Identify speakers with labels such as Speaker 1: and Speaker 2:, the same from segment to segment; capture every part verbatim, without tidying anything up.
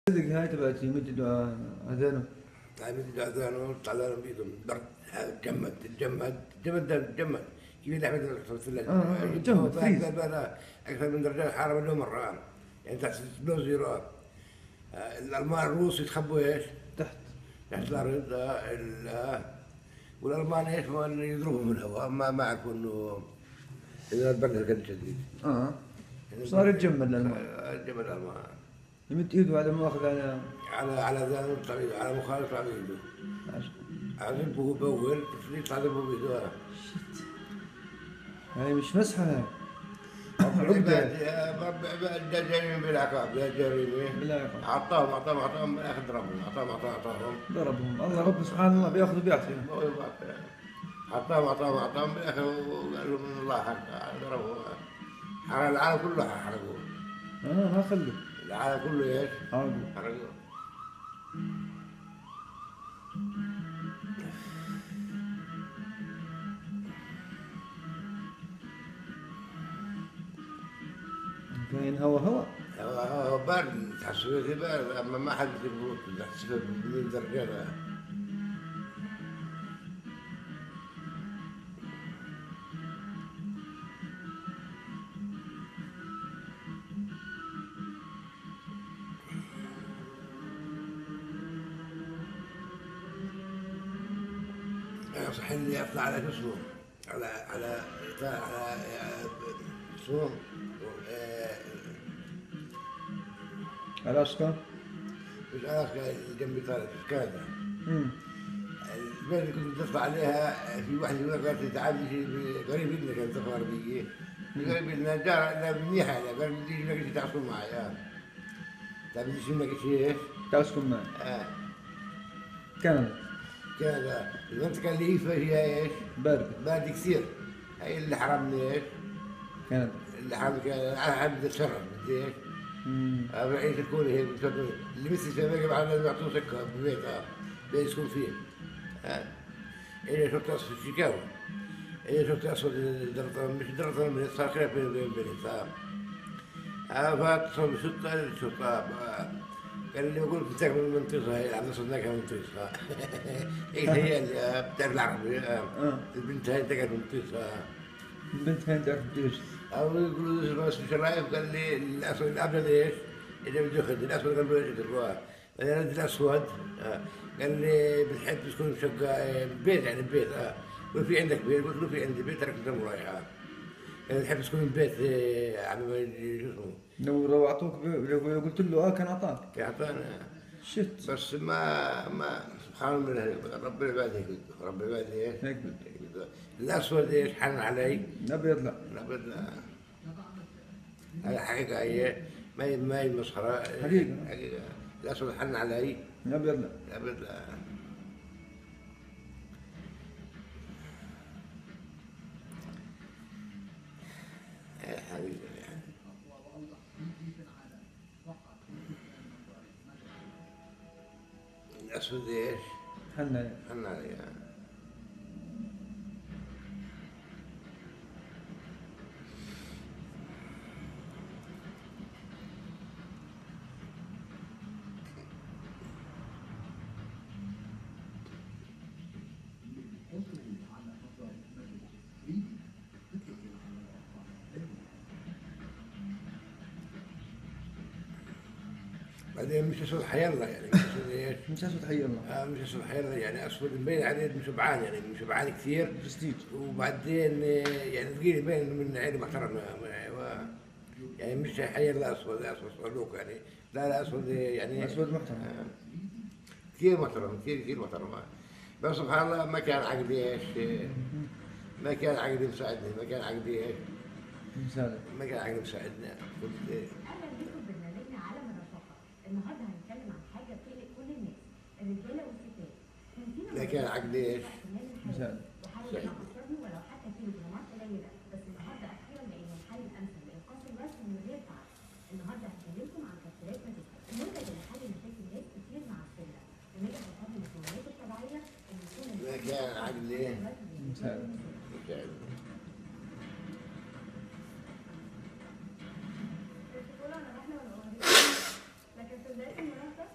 Speaker 1: هاي تبعت يمد اذانه.
Speaker 2: يمد اذانه طلع لهم بيدهم برد تجمد تجمد تجمد تجمد كيف الاحمد في الثلاجه.
Speaker 1: اه جمد فريز
Speaker 2: اكثر من درجات الحراره مليون مره يعني تحت بلو زيرو. الالمان الروس يتخبوا ايش؟
Speaker 1: تحت
Speaker 2: تحت الارض. والالمان ايش يضربوا من الهواء ما ما عرفوا انه اذا البرد كان شديد.
Speaker 1: اه صار يتجمد الالمان.
Speaker 2: يتجمد الالمان
Speaker 1: يمد ايده على مؤاخذ على
Speaker 2: على على ذا طبيعي على مخالف طبيعي عذبه بول تفليت عذبه بيده.
Speaker 1: هاي مش مسحة هاي
Speaker 2: عقدة جريمة بالعقاب لا جريمة
Speaker 1: بالعقاب.
Speaker 2: عطاهم عطاهم عطاهم بالآخر ضربهم عطاهم عطاهم عطاهم
Speaker 1: ضربهم الله رب سبحان الله بياخذ وبيعطيهم.
Speaker 2: عطاهم عطاهم عطاهم بالآخر وقال لهم من الله حق ضربوا حرق العالم كله حرقوه.
Speaker 1: اه ما خلوا
Speaker 2: العالم كله ايش؟
Speaker 1: حرقوه
Speaker 2: حرقوه.
Speaker 1: كاين هوا هوا
Speaker 2: هوا بارد تحسوا فيه بارد اما ما حد يقول تحسوا من درجة. صح اللي يطلع على جسمه على على على جسمه
Speaker 1: الاسكا
Speaker 2: مش الاسكا جنب ايطاليا في كندا. البلد اللي كنت تطلع عليها في واحد يقول لك قالت لي تعال قريب منك انت في غربيه قريب لنا جار منيحه قال بدي لك شيء تسكن معي. طيب بدي منك شيء
Speaker 1: تسكن معي.
Speaker 2: اه
Speaker 1: كندا
Speaker 2: كندا المنطقه اللي فيها ايش؟
Speaker 1: بارده
Speaker 2: بارده كثير. هي اللي حرمني ايش؟
Speaker 1: كندا
Speaker 2: اللي حرمني كندا انا بدي اتشرف بدي ايش؟ رئيس تكون هيك اللي مثل سامي بعد لازم يعطوه سكه ببيتها بيسكن فيه. إيه شفت أصل شيكاغو. إيه شفت أصل درطان مش درطان من صار خلاف بين بين بين فاهم. فاتصل بشرطة الشرطة قال لي بقول بتاعك من المنطقة هي عند صدناك من المنطقة. إيه هي اللي بتعرف العربي. البنت هاي انتقلت من المنطقة.
Speaker 1: البنت هاي انتقلت من المنطقة.
Speaker 2: أو يقولوا بس مش رايف قال لي الأسود الأبيض إيش؟ اللي بده ياخذ الأسود قال له إيش تروح؟ أنا ردت الأسود قال لي بنحب تكون شقة بيت يعني بيت اه قلت في عندك بيت؟ قلت له في عندي بيت تركت دم رايحة. قال بنحب تكون بيت عم شو اسمه؟
Speaker 1: لو لو أعطوك لو قلت له اه كان أعطاك.
Speaker 2: كان أعطانا
Speaker 1: شت
Speaker 2: بس ما ما سبحان الله رب العباد هيك بده رب العباد ايش؟
Speaker 1: هيك بده.
Speaker 2: الأسود ايش حن علي؟
Speaker 1: الأبيض لا.
Speaker 2: الأبيض لا. هذا حقيقة هي ما هي ما هي مسخرة.
Speaker 1: حقيقة.
Speaker 2: حقيقة. الأسود حن علي.
Speaker 1: الأبيض لا.
Speaker 2: الأبيض لا. حقيقة يعني. الأسود ايش؟
Speaker 1: حن علي.
Speaker 2: حن علي. بعدين مش اسود حيالله يعني مش اسود ايش؟
Speaker 1: مش اسود حيالله.
Speaker 2: اه مش اسود حيالله يعني اسود مبين عليه مشبعان يعني مشبعان كثير.
Speaker 1: برستيج.
Speaker 2: وبعدين يعني ثقيل يبين من عينه محترمه يعني مش حيالله اسود اسود صعلوك يعني لا لا اسود يعني
Speaker 1: اسود محترم.
Speaker 2: آه كثير محترم كثير كثير محترم. بس سبحان الله ما كان عقلي ايش؟ ما كان عقلي مساعدني ما كان عقلي ايش؟
Speaker 1: مساعدك.
Speaker 2: ما كان عقلي مساعدني قلت
Speaker 3: النهارده هنتكلم عن حاجه بتقلق كل الناس الرجاله والستات.
Speaker 2: لكن عقلي ايش؟
Speaker 1: مساعدك.
Speaker 3: وحاول يعصرني ولو حتى كيلو جرامات قليله بس النهارده اخيرا لقينا الحل الامثل لانقاص الوزن من غير تعب. النهارده هكلمكم عن كبسولات ماتيكا المنتج اللي حل مشاكل ناس كتير مع السمنه ونجح بفضل المكونات الطبيعيه اللي بتكون
Speaker 2: لكن عقلي
Speaker 1: مساعدك.
Speaker 2: مساعدك.
Speaker 3: لكن في بدايه المناسبه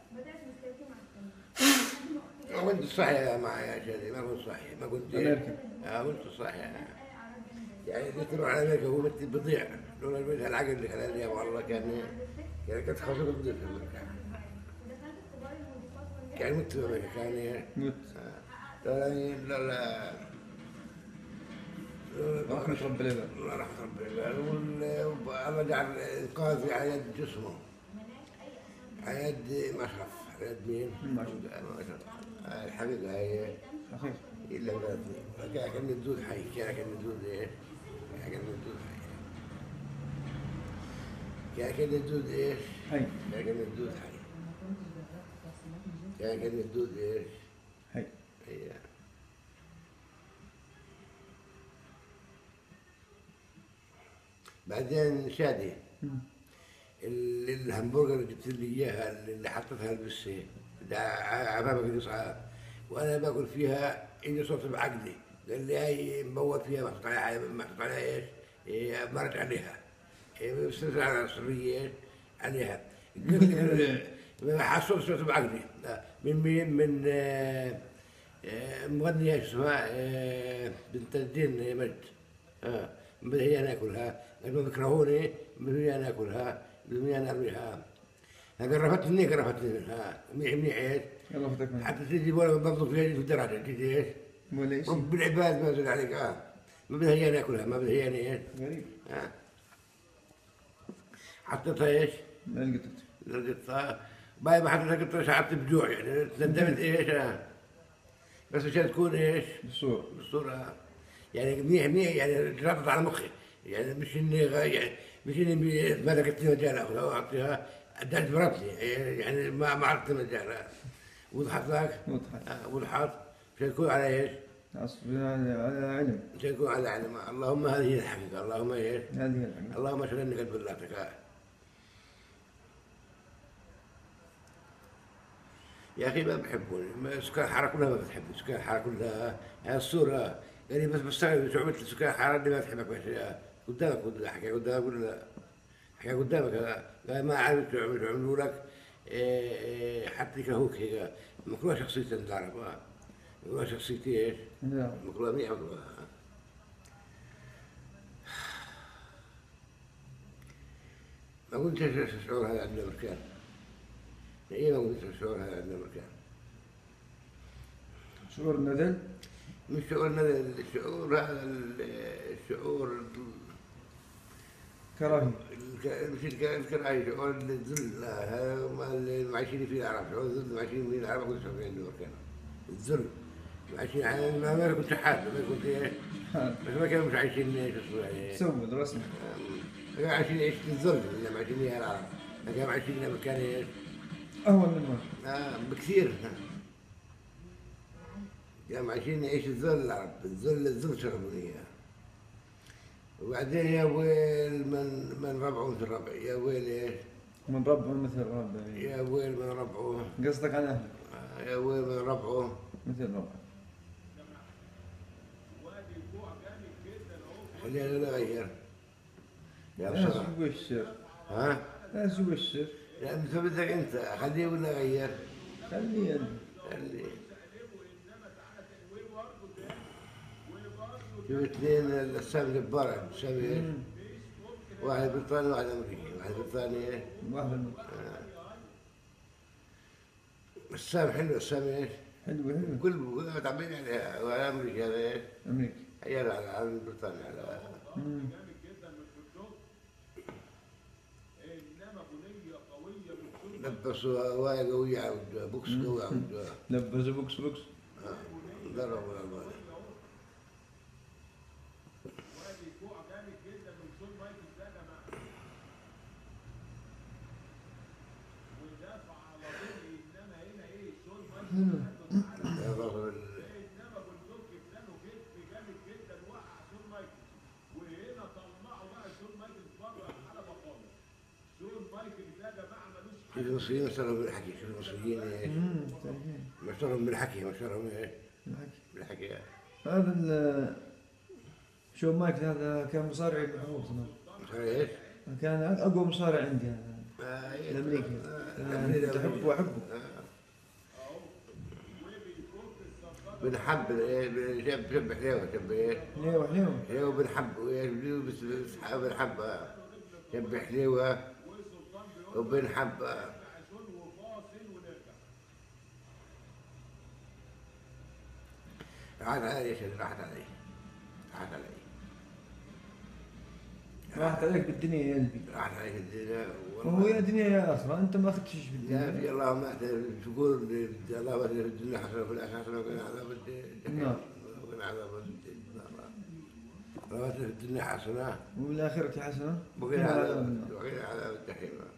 Speaker 2: كنت صحي مع يا شادي، ما كنت صحي، ما كنت
Speaker 1: أمريكا.
Speaker 2: آه كنت صحي. يعني كنت تروح على امريكا وهو بت- بضيع، لولا البيت العقل اللي خلاني والله كان يعني كنت خاصة بضيع في امريكا. كان مت في امريكا كان
Speaker 1: موت.
Speaker 2: لا لا لا
Speaker 1: رحمة رب العباد.
Speaker 2: الله رحمة ربي. والله جعل انقاذي على يد جسمه، على يد مشرف، على يد مين؟
Speaker 1: مشرف.
Speaker 2: مشرف. هاي الحقيقة هي
Speaker 1: أخير.
Speaker 2: إلا بلدني، كان كان الدود حي، كان كان الدود إيه؟ كان كان الدود حي. كان كان الدود إيش؟
Speaker 1: حي.
Speaker 2: كان كان الدود حي. كان كان الدود إيش؟
Speaker 1: حي.
Speaker 2: هي. بعدين شادي
Speaker 1: مم.
Speaker 2: ال- الهمبرجر اللي جبت لي اياها اللي حطيتها البسه ده عفافك قصعه، وانا باكل فيها اني صوت بعقلي، قال لي هاي مبوط فيها محطوط عليها محطوط عليها ايش؟ إيه مرت عليها، إيه بستنزل على سريه عليها، قلت لي حصلت صوت بعقلي من مين؟ من آه، آه، مغنية اسمها آه، بنت الدين مجد. اه بدي هي ناكلها، قالوا بيكرهوني بدي انا اكلها، بدي انا ارميها. قرفتني قرفتني منها منيح منيح ايش؟
Speaker 1: يلا فتك منها.
Speaker 2: حتى تجي ولا برضو فيها في الدرجه تجي ايش؟
Speaker 1: ولا شيء.
Speaker 2: رب العباد ما زال عليك اه ما بدها هي ناكلها، ما بدها هي ايش؟
Speaker 1: غريب.
Speaker 2: اه حطيتها ايش؟
Speaker 1: ما لقيتك.
Speaker 2: لقيتها باي ما حطيتها قلت شعرت بجوع يعني تندمت ايش؟ آه. بس عشان تكون ايش؟
Speaker 1: بالصورة.
Speaker 2: بالصورة يعني منيح منيح يعني رابط على مخي، يعني مش اني غا- يعني مش اني بي- ما لقيت مجال اخذها واعطيها ادت بربطني يعني ما ما عرفت مجال. وضحت لك؟
Speaker 1: وضحت.
Speaker 2: آه، وضحت عشان تكون على ايش؟
Speaker 1: أصل على على علم.
Speaker 2: عشان تكون على علم. اللهم هذه هي الحقيقة، اللهم ايش؟
Speaker 1: هذه هي الحقيقة.
Speaker 2: اللهم اشهد اني قد بلغتك. يا اخي ما بحبوني، ما- سكان الحاره كلها ما بتحبني، سكان الحاره كلها هاي الصوره يعني بس بستغرب شو عملت سكان الحاره اللي ما تحبك بس قدامك ولا احكي قدامك ولا احكي قدامك قال ما عرفت شو عملوا شو عملوا لك إيه إيه حتى يكرهوك هيك. مكروه شخصية العرب اه مكروه شخصيتي ايش؟
Speaker 1: لا.
Speaker 2: مكروه منيح مكروه. ما قلت الشعور هذا عندنا مركان، ايه ما قلت الشعور هذا عندنا مركان.
Speaker 1: شعور الندل.
Speaker 2: مش شعورنا الشعور هذا الشعور
Speaker 1: كراهية.
Speaker 2: الك- مش الك- الكراهية، شعور الذل. لا، هذا ما اللي معيشين فيه العرب، شعور الذل معيشين فيه العرب. كنت شايفين عنده مكان الذل معيشين يعني ما ما كنت شحات ما كنت إيه، بس ما كانوا مش عايشين ايش اسمه يعني
Speaker 1: سود رسمي.
Speaker 2: كانوا عايشين ايش الذل اللي معيشين فيها العرب، ما كانوا عايشين مكان ايش
Speaker 1: أهون من هون.
Speaker 2: آه بكثير. كانوا عايشين يعيش الذل العرب، الذل الذل شربوا اياه. وبعدين يا ويل من من ربعه مثل ربع، يا ويل ايش؟
Speaker 1: من ربع مثل ربع.
Speaker 2: يا ويل من ربعه،
Speaker 1: قصدك على أهلك.
Speaker 2: آه، يا ويل من ربعه
Speaker 1: مثل ربع.
Speaker 2: خلينا نغير يا
Speaker 1: لا
Speaker 2: بصراحة.
Speaker 1: سوى الشر.
Speaker 2: ها؟
Speaker 1: لا سوى الشر.
Speaker 2: لا انت بدك انت خليه ولا غير؟
Speaker 1: خلي أنا.
Speaker 2: خليه. شوف اثنين السام جبار، سامي ايش؟
Speaker 1: مم.
Speaker 2: واحد بريطاني وواحد امريكي، واحد بريطاني ايش؟
Speaker 1: واحد من-
Speaker 2: السام حلو، السام ايش؟
Speaker 1: حلو حلو.
Speaker 2: كل تعبين عليها، وعلى امريكا هذا ايش؟
Speaker 1: أمريكا.
Speaker 2: عيال على على بريطانيا على
Speaker 1: مم.
Speaker 2: لبسوا هواية قوية على وجهها، بوكس قوي على وجهها.
Speaker 1: لبسوا بوكس بوكس.
Speaker 2: آه، ضربوا الألوان. يا رجل المصريين اشتروا بالحكي، شوف المصريين ايش؟
Speaker 1: مم. صحيح.
Speaker 2: مشترهم بالحكي، مشترهم ايش؟
Speaker 1: الحكي.
Speaker 2: بالحكي.
Speaker 1: هذا ال شو مايك هذا كان مصارع محمود زمان.
Speaker 2: مصر ايش؟
Speaker 1: كان أقوى مصارع عندي هذا.
Speaker 2: آه، إيه.
Speaker 1: الأمريكي.
Speaker 2: آه،
Speaker 1: كان
Speaker 2: الأمريكي.
Speaker 1: كنت أحبه أحبه.
Speaker 2: آه. بنحب شب حليوه شب ايه؟
Speaker 1: حليوة حليوة.
Speaker 2: حليوه بنحب بس بس بنحب شب حليوه وبنحب. راحت علي يا شيخ، راحت علي، راحت علي،
Speaker 1: راحت عليك بالدنيا يا قلبي.
Speaker 2: راحت عليك الدنيا
Speaker 1: وهو يا دنيا يا آخرة، أنت ما أخذتش
Speaker 2: لا
Speaker 1: بالدنيا.
Speaker 2: في اللهم تقول اللهم في الدنيا حسنة وفي الآخرة حسنة وقنا عذاب النار وقنا عذاب النار. اللهم في الدنيا حسنة
Speaker 1: وبالآخرة حسنة
Speaker 2: وقنا عذاب وقنا عذاب الجحيم.